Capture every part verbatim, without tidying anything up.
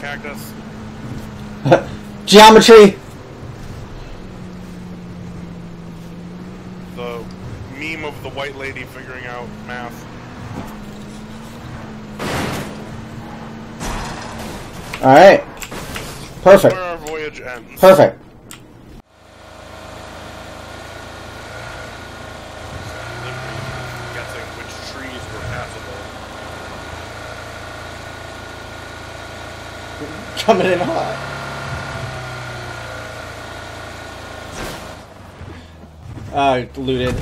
cactus? Geometry! The meme of the white lady figuring out math. Alright. Perfect. Where our voyage ends. Perfect. Guessing which trees were passable. Coming in hot. Uh, looted.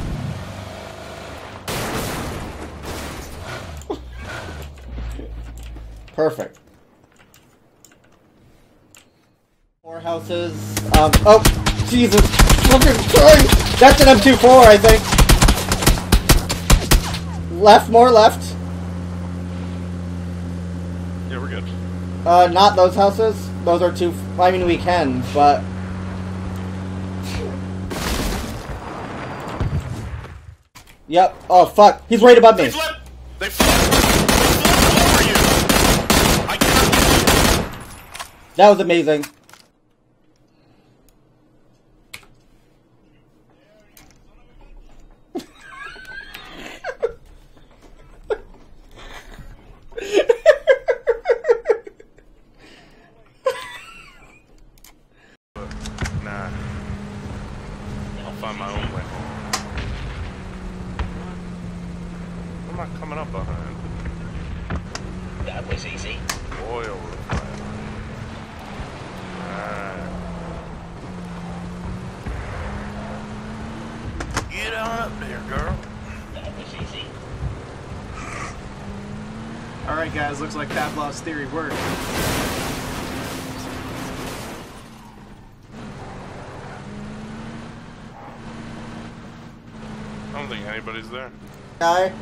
Perfect. Four houses. Um, oh, Jesus fucking Christ! That's an M twenty-four, I think. Left, more left. Yeah, we're good. Uh, not those houses. Those are too. I mean, we can, but. Yep. Oh fuck! He's right above me. They flip. They flip. They flip over you. I can't. That was amazing. Nah. I'll find my own way home. I'm not coming up behind. That was easy. Oil refinery. Alright. Get on up there, girl. That was easy. Alright guys, looks like Pavlov's theory worked. I don't think anybody's there. Guy.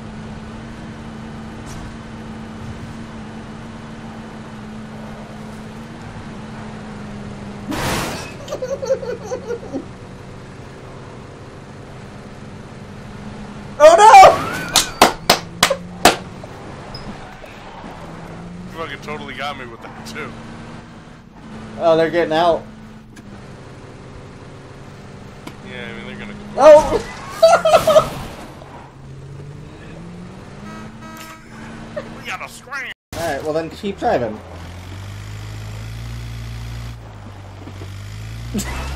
Oh no! You fucking totally got me with that too. Oh, they're getting out. Yeah, I mean they're gonna. Oh! We gotta scram. Alright, well then keep driving.